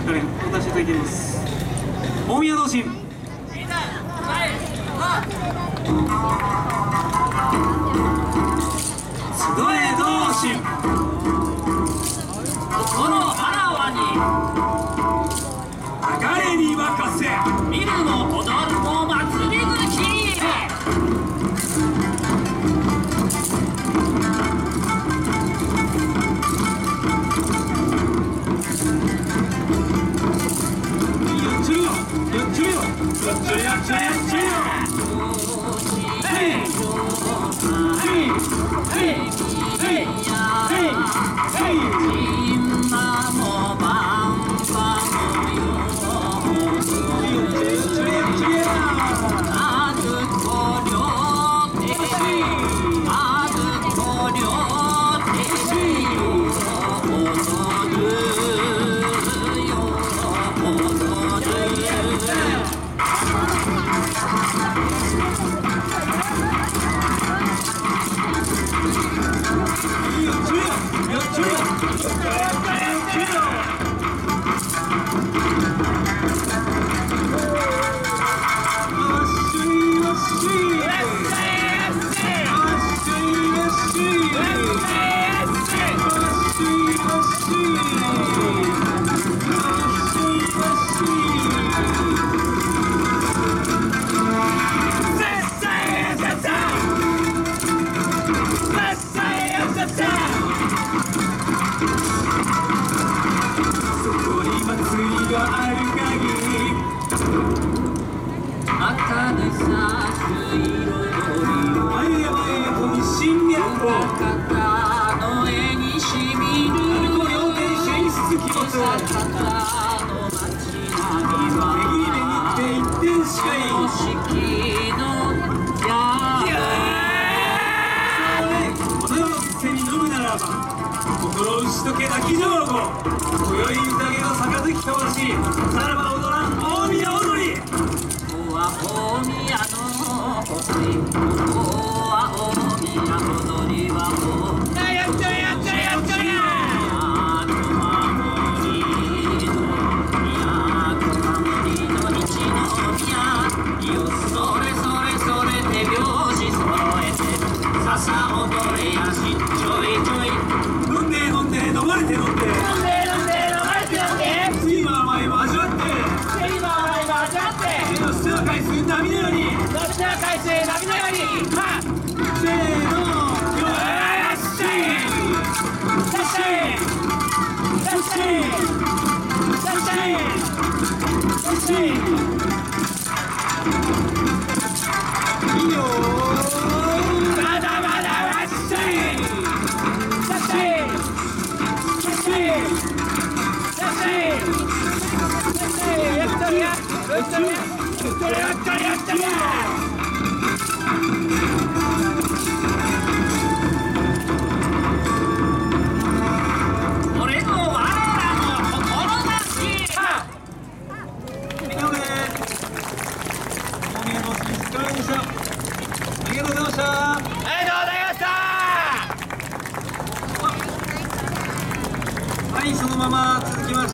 カレーを出していただいています。大宮同心集え同心この腹輪に流れに任せ見るも踊るも祭り好き心打ち解け泣き上戸今宵宴の杯交わしさらば踊らん大宮踊り。 ここは大宮の誇り、ここは大宮踊りはやっちゃえやっちゃえやっちゃえそれそれそれ手拍子揃えてささ踊れやしちょいちょい飲んで飲んで飲まれて飲んで飲んで飲んで飲まれて飲んで睡魔甘いも味わって睡魔甘いも味わって手の下返す波のようにどちら返せ波のようにはっせーのよっしゃいさっしゃいさっしゃいさっしゃいさっしゃいいいよまだまだわっしゃいさっしゃいさっしゃいさっしゃいさっしゃいやっとるややっとるややっとるやっとるやっとるや俺の我らの志みんなで大宮のスピースからでした。ありがとうございました。 ありがとうございましたはい、そのまま続きまして